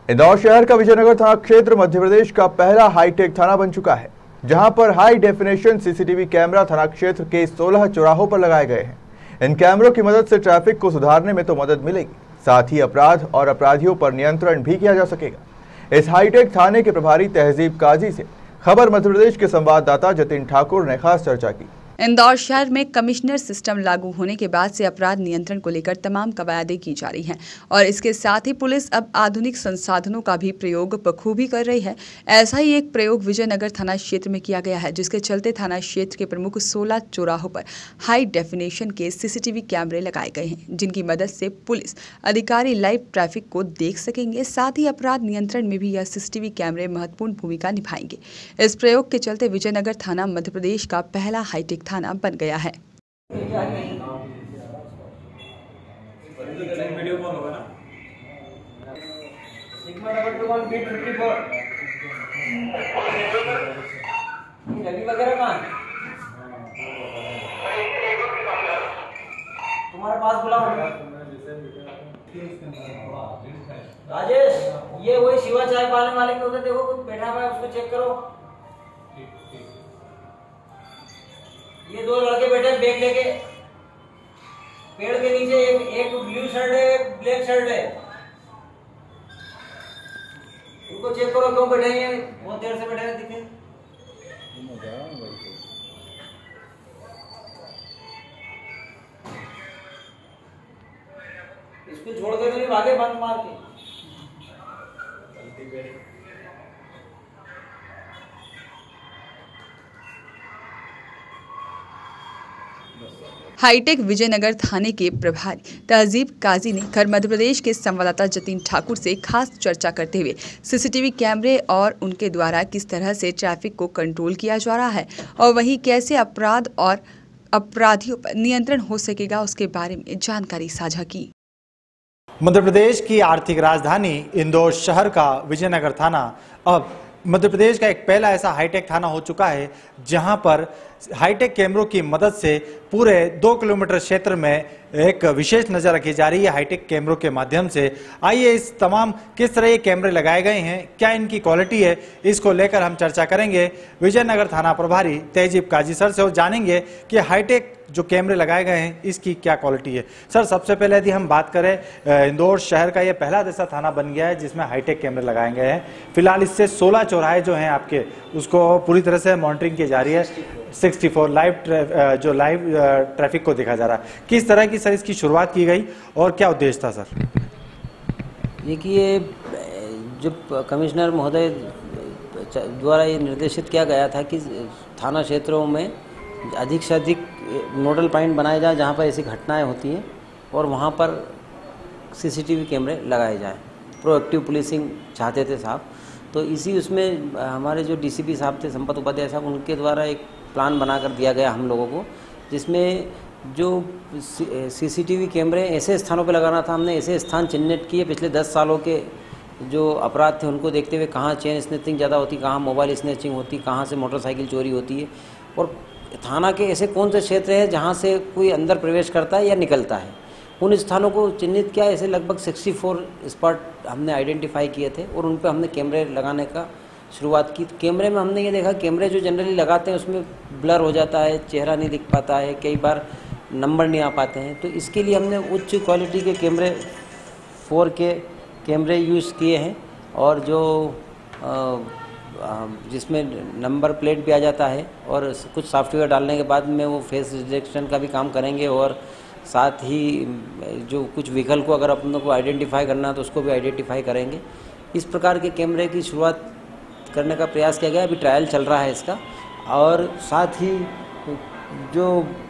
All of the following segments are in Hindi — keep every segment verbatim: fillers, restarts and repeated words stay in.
इंदौर शहर का विजयनगर थाना क्षेत्र मध्य प्रदेश का पहला हाईटेक थाना बन चुका है, जहां पर हाई डेफिनेशन सीसीटीवी कैमरा थाना क्षेत्र के सोलह चौराहों पर लगाए गए हैं। इन कैमरों की मदद से ट्रैफिक को सुधारने में तो मदद मिलेगी, साथ ही अपराध और अपराधियों पर नियंत्रण भी किया जा सकेगा। इस हाईटेक थाने के प्रभारी तहजीब काजी से खबर मध्य प्रदेश के संवाददाता जतिन ठाकुर ने खास चर्चा की। इंदौर शहर में कमिश्नर सिस्टम लागू होने के बाद से अपराध नियंत्रण को लेकर तमाम कवायदें की जा रही हैं और इसके साथ ही पुलिस अब आधुनिक संसाधनों का भी प्रयोग बखूबी कर रही है। ऐसा ही एक प्रयोग विजयनगर थाना क्षेत्र में किया गया है, जिसके चलते थाना क्षेत्र के प्रमुख सोलह चौराहों पर हाई डेफिनेशन के सीसीटीवी कैमरे लगाए गए हैं, जिनकी मदद से पुलिस अधिकारी लाइव ट्रैफिक को देख सकेंगे। साथ ही अपराध नियंत्रण में भी यह सीसीटीवी कैमरे महत्वपूर्ण भूमिका निभाएंगे। इस प्रयोग के चलते विजयनगर थाना मध्य प्रदेश का पहला हाईटेक थाना बन गया है। तुम्हारे पास बुलाओ राजेश, ये वही शिवा चाय पालने वाले के उधर देखो, कुछ बैठा हुआ है, उसको चेक करो। ये दो लड़के बैठे बैग लेके, पेड़ के नीचे एक एक ब्लू शर्ट है, एक ब्लैक शर्ट है। उनको चेक करो क्यों बैठे हैं, बहुत देर से बैठे हैं दिखे। इसको छोड़ के नहीं भागे बंद मार के। हाईटेक विजयनगर थाने के प्रभारी तहजीब काजी ने खबर मध्य प्रदेश के संवाददाता जतिन ठाकुर से खास चर्चा करते हुए सीसीटीवी कैमरे और उनके द्वारा किस तरह से ट्रैफिक को कंट्रोल किया जा रहा है और वहीं कैसे अपराध और अपराधियों पर नियंत्रण हो सकेगा, उसके बारे में जानकारी साझा की। मध्य प्रदेश की आर्थिक राजधानी इंदौर शहर का विजयनगर थाना अब मध्य प्रदेश का एक पहला ऐसा हाईटेक थाना हो चुका है, जहां पर हाईटेक कैमरों की मदद से पूरे दो किलोमीटर क्षेत्र में एक विशेष नज़र रखी जा रही है। हाईटेक कैमरों के माध्यम से आइए इस तमाम किस तरह ये कैमरे लगाए गए हैं, क्या इनकी क्वालिटी है, इसको लेकर हम चर्चा करेंगे विजयनगर थाना प्रभारी तहजीब काजी सर से और जानेंगे कि हाईटेक जो कैमरे लगाए गए हैं इसकी क्या क्वालिटी है। सर, सबसे पहले यदि हम बात करें, इंदौर शहर का ये पहला ऐसा थाना बन गया है जिसमें हाईटेक कैमरे लगाए गए हैं। फिलहाल इससे सोलह चौराहे जो हैं आपके, उसको पूरी तरह से मॉनिटरिंग की जा रही है। चौंसठ लाइव जो लाइव ट्रैफिक को देखा जा रहा है। किस तरह की सर इसकी शुरुआत की गई और क्या उद्देश्य था सर? देखिए, जब कमिश्नर महोदय द्वारा ये निर्देशित किया गया था कि थाना क्षेत्रों में अधिक से अधिक नोडल पॉइंट बनाए जाए जहाँ पर ऐसी घटनाएं होती हैं और वहाँ पर सीसीटीवी कैमरे लगाए जाएं। प्रोएक्टिव पुलिसिंग चाहते थे साहब, तो इसी उसमें हमारे जो डीसीपी साहब थे, संपत उपाध्याय साहब, उनके द्वारा एक प्लान बना कर दिया गया हम लोगों को, जिसमें जो सीसीटीवी कैमरे ऐसे स्थानों पर लगाना था। हमने ऐसे स्थान चिन्हित किए पिछले दस सालों के जो अपराध थे उनको देखते हुए, कहाँ चेन स्नैचिंग ज़्यादा होती, कहाँ मोबाइल स्नैचिंग होती, कहाँ से मोटरसाइकिल चोरी होती है, और थाना के ऐसे कौन से क्षेत्र हैं जहाँ से कोई अंदर प्रवेश करता है या निकलता है, उन स्थानों को चिन्हित किया। ऐसे लगभग चौंसठ स्पॉट हमने आइडेंटिफाई किए थे और उन पर हमने कैमरे लगाने का शुरुआत की। कैमरे में हमने ये देखा, कैमरे जो जनरली लगाते हैं उसमें ब्लर हो जाता है, चेहरा नहीं दिख पाता है, कई बार नंबर नहीं आ पाते हैं। तो इसके लिए हमने उच्च क्वालिटी के कैमरे फोर के कैमरे यूज़ किए हैं और जो आ, जिसमें नंबर प्लेट भी आ जाता है और कुछ सॉफ्टवेयर डालने के बाद में वो फेस डिटेक्शन का भी काम करेंगे और साथ ही जो कुछ व्हीकल को अगर अपन को आइडेंटिफाई करना है तो उसको भी आइडेंटिफाई करेंगे। इस प्रकार के कैमरे की शुरुआत करने का प्रयास किया गया। अभी ट्रायल चल रहा है इसका, और साथ ही जो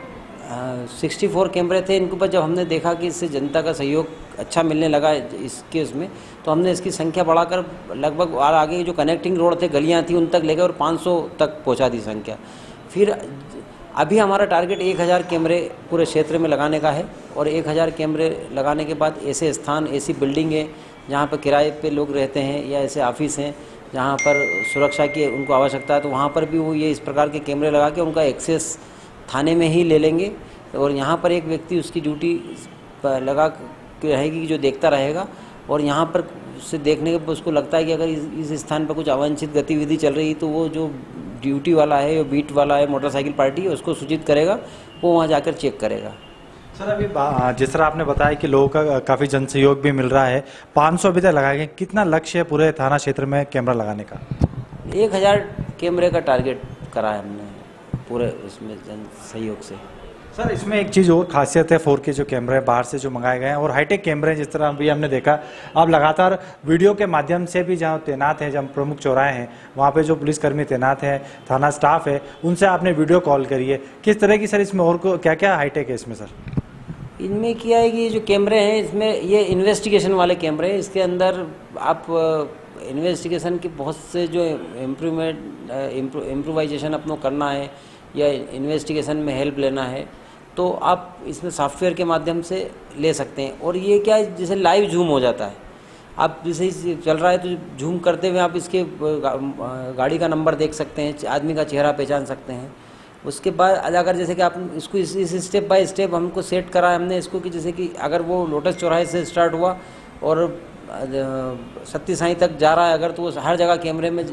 चौंसठ कैमरे थे, इनके ऊपर जब हमने देखा कि इससे जनता का सहयोग अच्छा मिलने लगा इसके उसमें, तो हमने इसकी संख्या बढ़ाकर लगभग और आगे जो कनेक्टिंग रोड थे, गलियां थी, उन तक ले गए और पाँच सौ तक पहुंचा दी संख्या। फिर अभी हमारा टारगेट एक हज़ार कैमरे पूरे क्षेत्र में लगाने का है और एक हज़ार कैमरे लगाने के बाद ऐसे स्थान, ऐसी बिल्डिंगें जहाँ पर किराए पे लोग रहते हैं या ऐसे ऑफिस हैं जहाँ पर सुरक्षा की उनको आवश्यकता है, तो वहाँ पर भी वो ये इस प्रकार के कैमरे लगा के उनका एक्सेस थाने में ही ले लेंगे और यहाँ पर एक व्यक्ति उसकी ड्यूटी लगा रहेगी जो देखता रहेगा और यहाँ पर से देखने के उसको लगता है कि अगर इस, इस स्थान पर कुछ अवांछित गतिविधि चल रही है तो वो जो ड्यूटी वाला है, जो बीट वाला है, मोटरसाइकिल पार्टी, उसको सूचित करेगा, वो वहाँ जाकर चेक करेगा। सर अभी जिस तरह आपने बताया कि लोगों का काफ़ी जन सहयोग भी मिल रहा है, पाँच सौ अभी तक लगाए गए, कितना लक्ष्य है पूरे थाना क्षेत्र में कैमरा लगाने का? एक हज़ार कैमरे का टारगेट करा है हमने पूरे उसमें जन सहयोग से। सर इसमें एक चीज़ और खासियत है, फोर के जो कैमरे बाहर से जो मंगाए गए हैं और हाईटेक कैमरे, जिस तरह अभी हमने देखा, आप लगातार वीडियो के माध्यम से भी जहाँ तैनात हैं, जहाँ प्रमुख चौराहे हैं वहाँ पे जो पुलिसकर्मी तैनात हैं, थाना स्टाफ है, उनसे आपने वीडियो कॉल करी है। किस तरह की सर इसमें और को क्या क्या हाईटेक है इसमें? सर इनमें क्या है कि ये जो कैमरे हैं इसमें ये इन्वेस्टिगेशन वाले कैमरे हैं। इसके अंदर आप इन्वेस्टिगेशन के बहुत से जो इम्प्रूवमेंट इम्प्रोवाइजेशन अपनों करना है या इन्वेस्टिगेशन में हेल्प लेना है तो आप इसमें सॉफ्टवेयर के माध्यम से ले सकते हैं। और ये क्या है, जैसे लाइव जूम हो जाता है, आप जैसे ही चल रहा है तो जूम करते हुए आप इसके गाड़ी का नंबर देख सकते हैं, आदमी का चेहरा पहचान सकते हैं। उसके बाद अगर जैसे कि आप इसको इस, इस स्टेप बाय स्टेप हमको सेट करा है हमने इसको कि जैसे कि अगर वो लोटस चौराहे से स्टार्ट हुआ और सत्ती साई तक जा रहा है अगर, तो वो हर जगह कैमरे में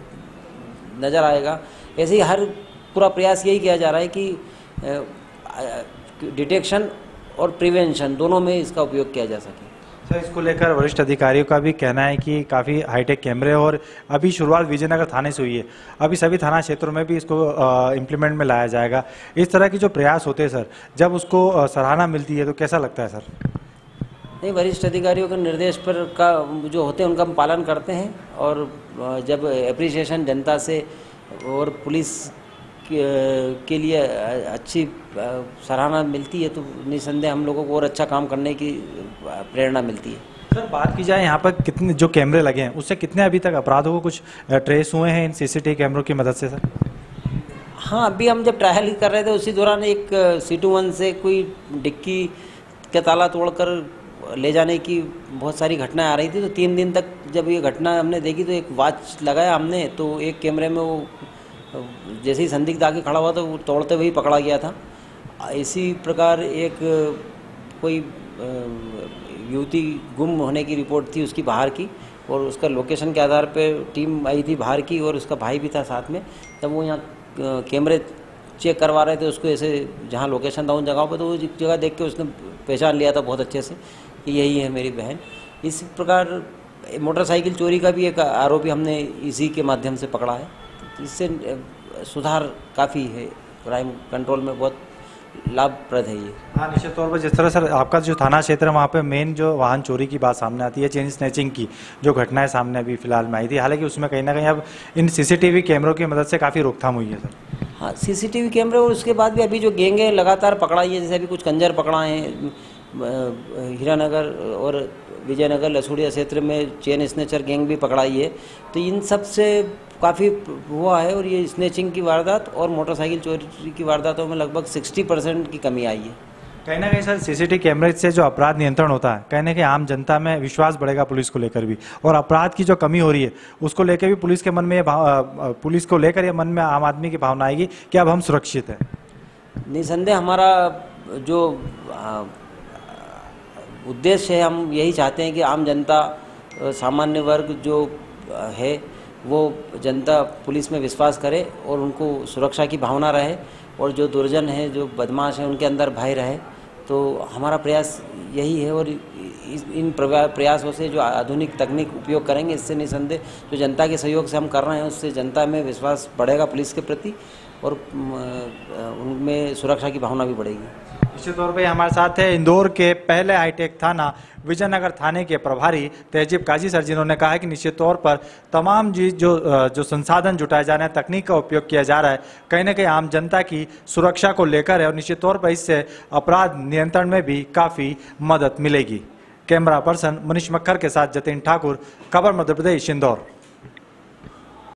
नज़र आएगा। ऐसे ही हर पूरा प्रयास यही किया जा रहा है कि डिटेक्शन और प्रिवेंशन दोनों में इसका उपयोग किया जा सके। सर इसको लेकर वरिष्ठ अधिकारियों का भी कहना है कि काफ़ी हाईटेक कैमरे, और अभी शुरुआत विजयनगर थाने से हुई है, अभी सभी थाना क्षेत्रों में भी इसको इम्प्लीमेंट में लाया जाएगा। इस तरह के जो प्रयास होते हैं सर, जब उसको सराहना मिलती है तो कैसा लगता है सर? नहीं, वरिष्ठ अधिकारियों के निर्देश पर का जो होते हैं उनका हम पालन करते हैं, और जब एप्रिसिएशन जनता से और पुलिस के लिए अच्छी सराहना मिलती है तो निसंदेह हम लोगों को और अच्छा काम करने की प्रेरणा मिलती है। सर बात की जाए यहाँ पर कितने जो कैमरे लगे हैं उससे कितने अभी तक अपराधों को कुछ ट्रेस हुए हैं इन सीसीटीवी कैमरों की मदद से? सर हाँ, अभी हम जब ट्रायल कर रहे थे उसी दौरान एक सी टू वन से कोई डिक्की का ताला तोड़कर ले जाने की बहुत सारी घटनाएं आ रही थी। तो तीन दिन तक जब ये घटना हमने देखी तो एक वॉच लगाया हमने, तो एक कैमरे में वो जैसे ही संदिग्ध आके खड़ा हुआ तो वो तोड़ते हुए पकड़ा गया था। इसी प्रकार एक कोई युवती गुम होने की रिपोर्ट थी उसकी बाहर की, और उसका लोकेशन के आधार पे टीम आई थी बाहर की और उसका भाई भी था साथ में। तब वो यहाँ कैमरे चेक करवा रहे थे उसको, ऐसे जहाँ लोकेशन था उन जगहों पर, तो वो जगह देख के उसने पहचान लिया था बहुत अच्छे से कि यही है मेरी बहन। इस प्रकार मोटरसाइकिल चोरी का भी एक आरोपी हमने इसी के माध्यम से पकड़ा है। इससे सुधार काफ़ी है, क्राइम कंट्रोल में बहुत लाभप्रद है ये। हाँ, निश्चित तौर पर जिस तरह सर आपका जो थाना क्षेत्र है वहाँ पे मेन जो वाहन चोरी की बात सामने आती है, चेन स्नैचिंग की जो घटनाएं सामने अभी फिलहाल में आई थी, हालांकि उसमें कहीं ना कहीं अब इन सीसीटीवी कैमरों की मदद से काफ़ी रोकथाम हुई है सर। हाँ, सीसीटीवी कैमरे, और उसके बाद भी अभी जो गैंगे लगातार पकड़ाई है, जैसे अभी कुछ कंजर पकड़ाए हैं हीरानगर और विजयनगर लसूड़िया क्षेत्र में चेन स्नेचर गैंग भी पकड़ाई है। तो इन सब से काफ़ी हुआ है, और ये स्नेचिंग की वारदात और मोटरसाइकिल चोरी की वारदातों में लगभग साठ परसेंट की कमी आई है। कहीं ना कहीं सर सीसीटीवी कैमरे से जो अपराध नियंत्रण होता है, कहीं ना कहीं आम जनता में विश्वास बढ़ेगा पुलिस को लेकर भी, और अपराध की जो कमी हो रही है उसको लेकर भी पुलिस के मन में ये भाव, पुलिस को लेकर ये मन में आम आदमी की भावना आएगी कि अब हम सुरक्षित हैं। निसंदेह हमारा जो उद्देश्य है, हम यही चाहते हैं कि आम जनता, सामान्य वर्ग जो है वो जनता पुलिस में विश्वास करे और उनको सुरक्षा की भावना रहे, और जो दुर्जन है, जो बदमाश है, उनके अंदर भय रहे। तो हमारा प्रयास यही है, और इन प्रयासों से जो आधुनिक तकनीक उपयोग करेंगे, इससे निसंदेह जो जनता के सहयोग से हम कर रहे हैं उससे जनता में विश्वास बढ़ेगा पुलिस के प्रति, और उनमें सुरक्षा की भावना भी बढ़ेगी। निश्चित तौर पर हमारे साथ है इंदौर के पहले हाईटेक थाना विजयनगर थाने के प्रभारी तहजीब काजी सर, जिन्होंने कहा है कि निश्चित तौर पर तमाम जी जो जो संसाधन जुटाए जा रहे हैं, तकनीक का उपयोग किया जा रहा है, कहीं ना कहीं आम जनता की सुरक्षा को लेकर है, और निश्चित तौर पर इससे अपराध नियंत्रण में भी काफ़ी मदद मिलेगी। कैमरा पर्सन मनीष मक्खर के साथ जतिन ठाकुर, खबर मध्य प्रदेश, इंदौर।